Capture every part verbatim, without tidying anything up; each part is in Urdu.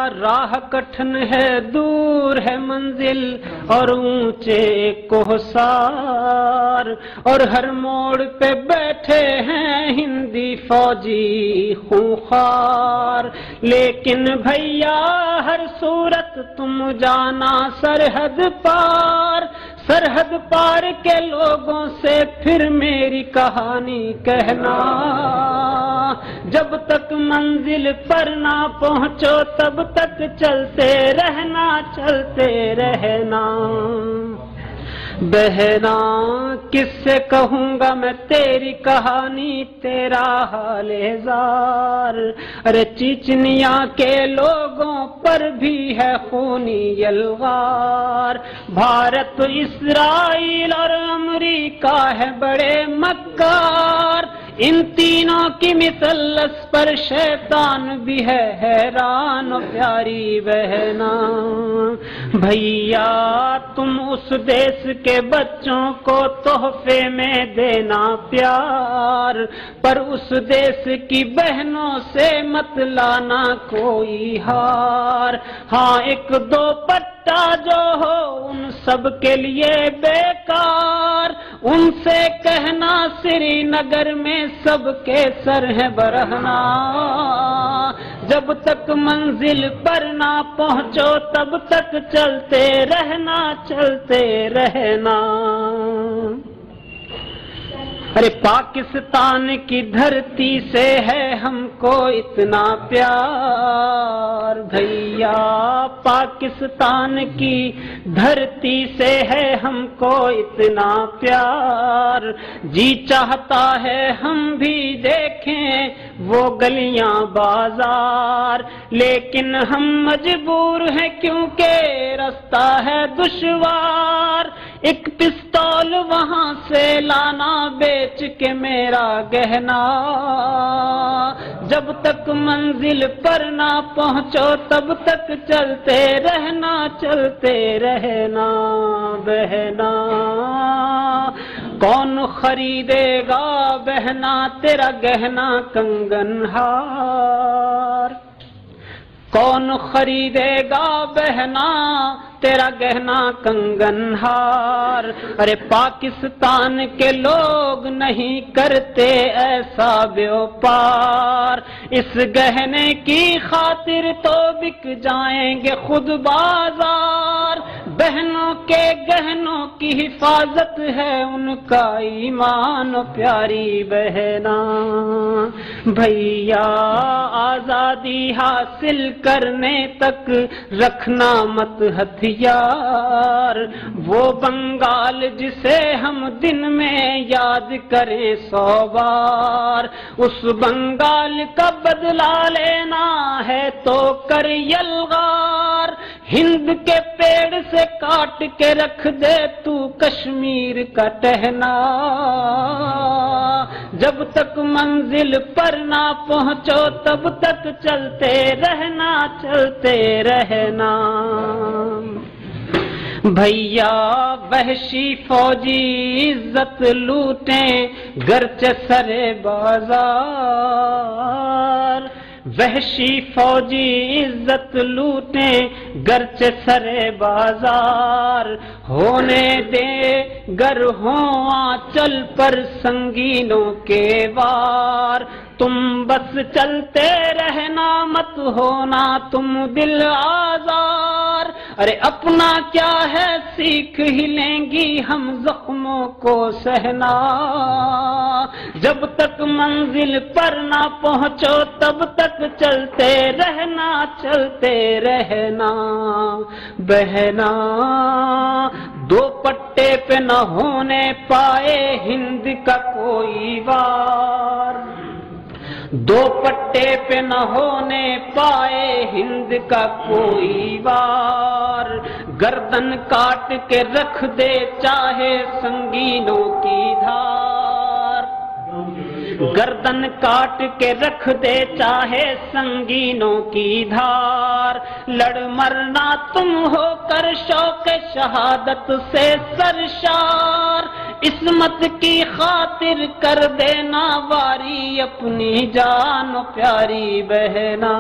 راہ کٹھن ہے دور ہے منزل اور اونچے کوہسار، اور ہر موڑ پہ بیٹھے ہیں ہندی فوجی خونخوار، لیکن بھیا ہر صورت تم جانا سرحد پار، سرحد پار کے لوگوں سے پھر میری کہانی کہنا، جب تک منزل پر نہ پہنچو تب تک چلتے رہنا چلتے رہنا۔ بہنا کس سے کہوں گا میں تیری کہانی تیرا حال زار، ارے چچنیا کے لوگوں پر بھی ہے خونی یلغار، بھارت اسرائیل اور امریکہ ہے بڑے مکار، ان تینوں کی مثلث پر شیطان بھی ہے حیران و پیاری بہنا۔ بھیا تم اس دیس کے بچوں کو تحفے میں دینا پیار، پر اس دیس کی بہنوں سے مت لانا کوئی ہار، ہاں ایک دو پٹا جو ہو ان سب کے لیے بیکار، ان سے کہنا سری نگر میں سب کے سر ہیں برہنا، جب تک منزل پر نہ پہنچو تب تک چلتے رہنا چلتے رہنا۔ ارے پاکستان کی دھرتی سے ہے ہم کو اتنا پیار، بھیا پاکستان کی دھرتی سے ہے ہم کو اتنا پیار، جی چاہتا ہے ہم بھی دیکھیں وہ گلیاں بازار، لیکن ہم مجبور ہیں کیونکہ رستہ ہے دشوار، ایک پستول وہاں سے لانا بیچ کے میرا گہنا، جب تک منزل پر نہ پہنچو تب تک چلتے رہنا چلتے رہنا۔ بہنا کون خریدے گا بہنا تیرا گہنا کنگن ہار، کون خریدے گا بہنا تیرا گہنا کنگن ہار، ارے پاکستان کے لوگ نہیں کرتے ایسا بیوپار، اس گہنے کی خاطر تو بک جائیں گے خود بازار، بہنوں کے گہنوں کی حفاظت ہے ان کا ایمان و پیاری بہنا۔ بھیا آزادی حاصل کرنے تک رکھنا مت ہتھیار، وہ بنگال جسے ہم دن میں یاد کریں سو بار، اس بنگال کا بدلہ لینا ہے تو کر یلغار، ہند کے پیڑ سے کاٹ کے رکھ دے تو کشمیر کا ٹہنا، جب تک منزل پر نہ پہنچو تب تک چلتے رہنا چلتے رہنا۔ بھیا وحشی فوجی عزت لوٹیں گرچہ سرے بازار، وحشی فوجی عزت لوٹیں گرچہ سرے بازار، ہونے دے گر ہوں آنچل پر سنگینوں کے وار، تم بس چلتے رہنا مت ہونا تم دل آزار، ارے اپنا کیا ہے سیکھ ہی لیں گی ہم زخموں کو سہنا، جب تک منزل پر نہ پہنچو تب تک چلتے رہنا چلتے رہنا۔ بہنا دو پٹے پہ نہ ہونے پائے ہند کا کوئی وار، دو پٹے پہ نہ ہونے پائے ہند کا کوئی وار، گردن کاٹ کے رکھ دے چاہے سنگینوں کی دھار، گردن کاٹ کے رکھ دے چاہے سنگینوں کی دھار، لڑ مرنا تم ہو کر شوق شہادت سے سرشار، عصمت کی خاطر کر دینا واری اپنی جان پیاری بہنا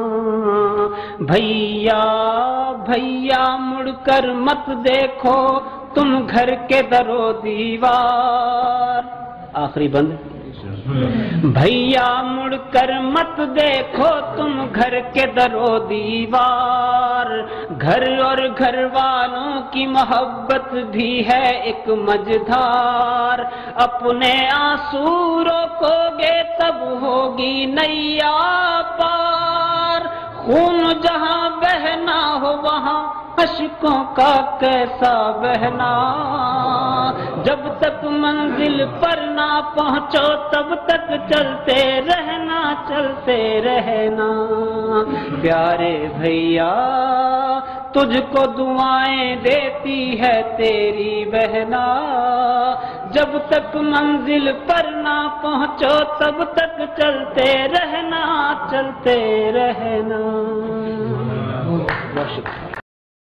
بھیا بھیا مڑ کر مت دیکھو تم گھر کے در و دیوار آخری بند بھیا مڑ کر مت دیکھو تم گھر کے در و دیوار گھر اور گھر والوں کی محبت بھی ہے ایک مجدھار اپنے آنسو روکو گے تب ہوگی نیا پار خون جہاں بہنا ہو وہاں اشکوں کا کیسا بہنا جب تک منزل پر نہ پہنچو تب تک چلتے رہنا چلتے رہنا پیارے بھیا تجھ کو دعائیں دیتی ہے تیری بہنا جب تک منزل پر نہ پہنچو تب تک چلتے رہنا چلتے رہنا.